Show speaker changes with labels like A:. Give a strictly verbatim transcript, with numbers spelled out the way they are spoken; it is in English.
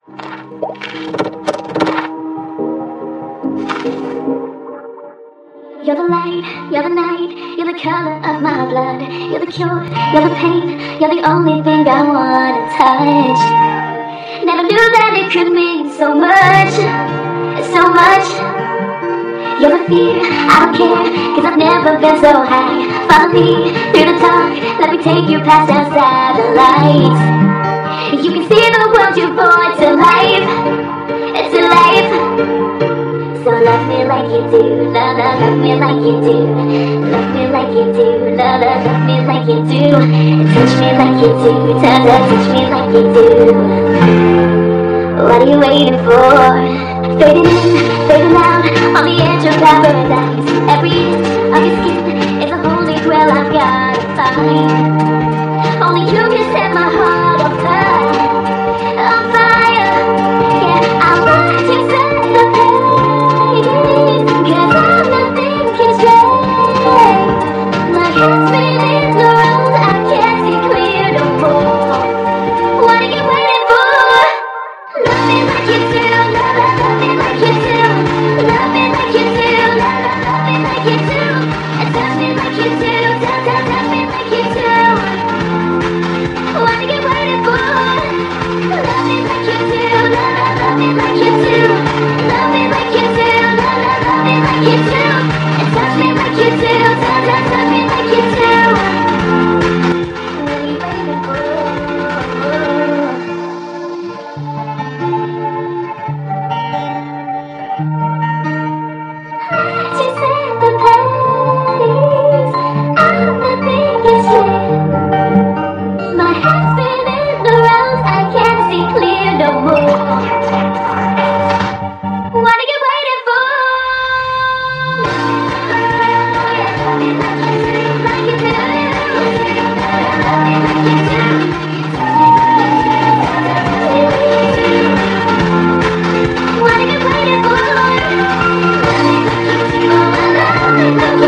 A: You're the light, you're the night, you're the color of my blood. You're the cure, you're the pain, you're the only thing I wanna touch. Never knew that it could mean so much, so much. You're the fear, I don't care, cause I've never been so high. Follow me through the dark, let me take you past our satellites. You can see the world you brought to life, to life. So love me like you do, la la, love me like you do. Love me like you do, la la, love me like you do. Touch me like you do, ta ta, touch me like you do. What are you waiting for? Fading in, fading out, on the edge of paradise. Every inch of your skin is a holy grail I've gotta find. Only you can set my heart on fire, on fire. Yeah, I want to set the pace, cause I'm nothing can stray. My head's spinning around, I can't see clear no more. What are you waiting for? Love me like you do, love, love, love me like you do. Love me like you do, love, love, love me like you do. And touch me like you do, touch, touch, touch me like you do. What are you waiting for? Love me like you do, love, love, love me like you do. Love me like you do, love, love, love me like you do. And touch me like you do, touch, touch, touch me like you do. What are you waiting for? To set the pace, I'm nothing can stray. My head's spinning around, I can't see clear no more. What are you waiting for? Love me like you do, like you do. Love me like you do. What are you waiting for? Love me like you do, love me like you do.